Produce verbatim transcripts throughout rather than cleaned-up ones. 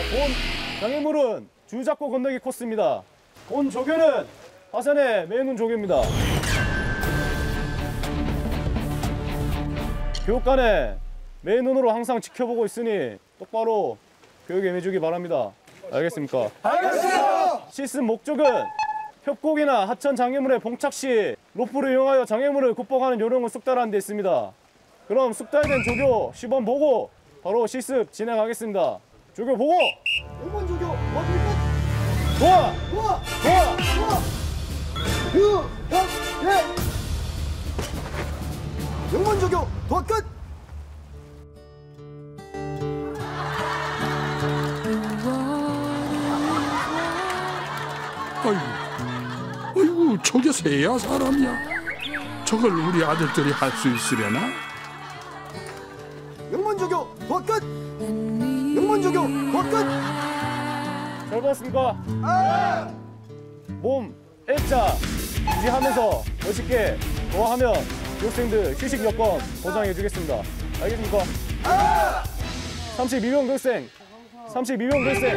본 장애물은 줄 잡고 건너기 코스입니다. 본 조교는 화산에 매놓은 조교입니다. 교육관에 매눈으로 항상 지켜보고 있으니 똑바로 교육에 임해주기 바랍니다. 알겠습니까? 알겠습니다. 실습 목적은 협곡이나 하천 장애물에 봉착 시 로프를 이용하여 장애물을 극복하는 요령을 숙달하는 데 있습니다. 그럼 숙달된 조교 시범 보고 바로 실습 진행하겠습니다. 조교 보고! 일 번 조교 어디입니까? 도와! 도와! 도와! 도와! 유! 형! 예! 영 번 조교 도와 끝! 아이고, 아이고, 저게 새야 사람이야. 저걸 우리 아들들이 할 수 있으려나? 영 번 조교 도와 끝! 영 번 조교 도와 끝! 잘 봤습니까? 몸 일자 유지하면서 멋있게 도와하면 교육생들 휴식 여건 보장해 주겠습니다. 알겠습니까? 삼십이 명 교육생, 삼십이 명 교육생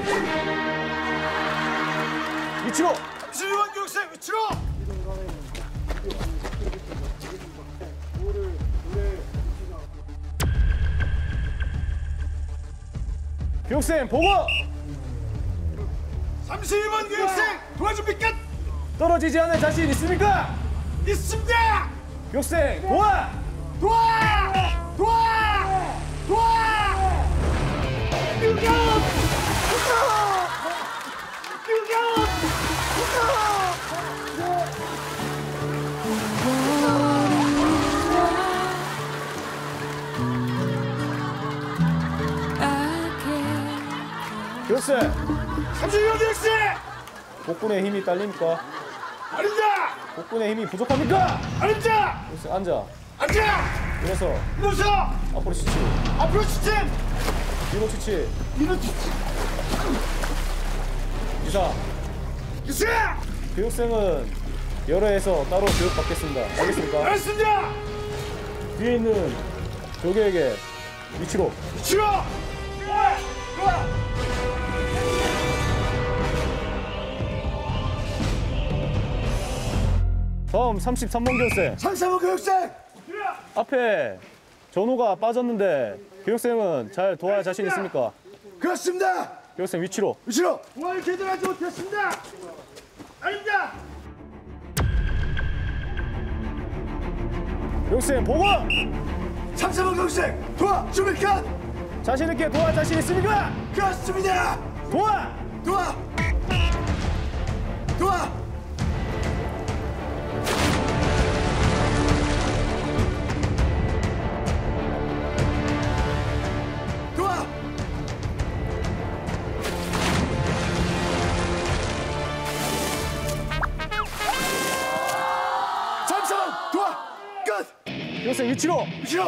위치로! 삼십이 번 교육생 위치로! 교육생 보고! 삼십이 번 교육생 도와줍니까? 떨어지지 않을 자신 있습니까? 있습니다! 교육생 도와! 도와! 도와! 도와! 유격! 유격! 교육생 삼십이 번 교육생! 복근에 힘이 딸립니까? 아닙니다! 복근에 힘이 부족합니까? 아닙니다! 교육생 앉아. 앉아! 일어서 일어서! 앞으로 치치. 앞으로 추진! 뒤로 치치. 뒤로 추진! 이사. 기세! 교육생은 여러 해서 따로 교육받겠습니다. 알겠습니까? 알겠습니다! 뒤에 있는 조교에게 위치로. 위치로! 좋아! 좋아! 다음 삼십삼 번 교육생. 삼십삼 번 교육생! 앞에 전호가 빠졌는데 교육생은 잘 도와야 자신 있습니까? 그렇습니다! 교육생 위치로. 위치로! 공항을 제대로 하지 못했습니다! 아닙니다! 교육생 보고! 삼십삼 번 교육생! 도와줍니까? 자신 있게 도와 자신 있습니까? 그렇습니다! 도와! 도와! 도와! 도와! 삼십삼 번 도와! 끝! 교육생 위치로. 위치로!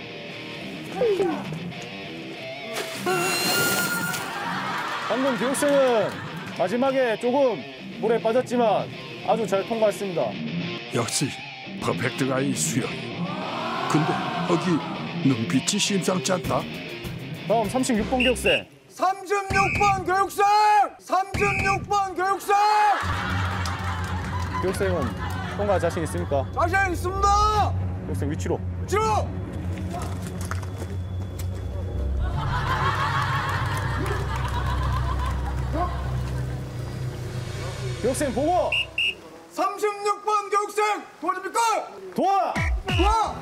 방금 교육생은 마지막에 조금 물에 빠졌지만 아주 잘 통과했습니다. 역시 퍼펙트 가이 수영. 근데 거기 눈빛이 심상치 않다. 다음 삼십육 번 교육생. 삼십육 번 교육생! 삼십육 번 교육생! 교육생은 통과 자신 있습니까? 자신 있습니다! 교육생 위치로. 위치로! 교육생 보고! 삼십육 번 교육생! 도와줍니까? 도와! 도와!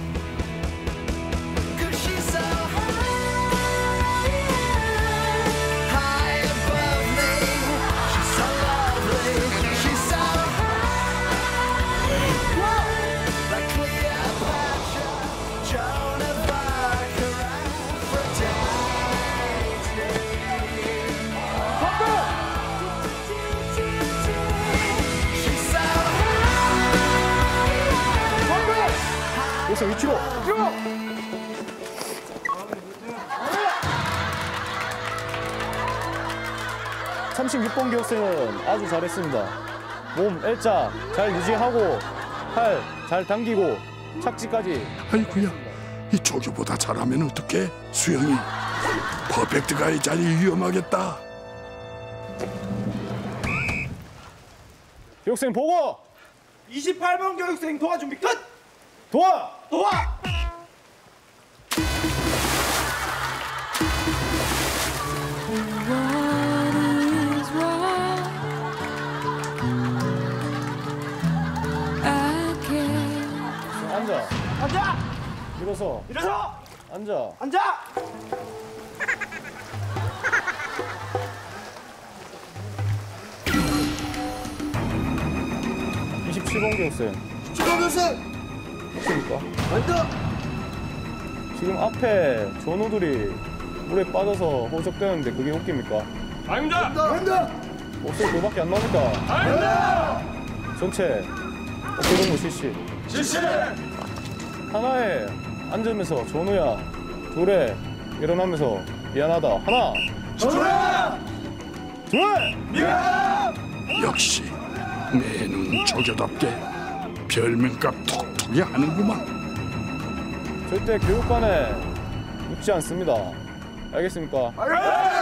교육생 위치로. 삼십육 번 교육생은 아주 잘했습니다. 몸 일자 잘 유지하고 팔 잘 당기고 착지까지. 아이고야, 이 조교보다 잘하면 어떡해? 수영이 퍼펙트가 이 자리 위험하겠다. 교육생 보고. 이십팔 번 교육생 도와 준비 끝. 도와. 도와. 앉아. 앉아. 일어서. 일어서. 앉아. 앉아. 이십칠 번 교육생. 주거 교육생. 혹십니까? 앉아. 지금 앞에 전우들이 물에 빠져서 호적되는데 그게 웃깁니까? 앉아. 앉아. 목소리 그밖에 안 나옵니까? 앉아. 전체 어깨동무 실시. 실시. 하나에 앉으면서 전우야 둘에 일어나면서 미안하다. 하나 전우야. 둘. 미안. 역시 내 눈 조교답게 별명값 톡톡히 하는구만. 절대 교육관에 묻지 않습니다. 알겠습니까? 알겠습니다.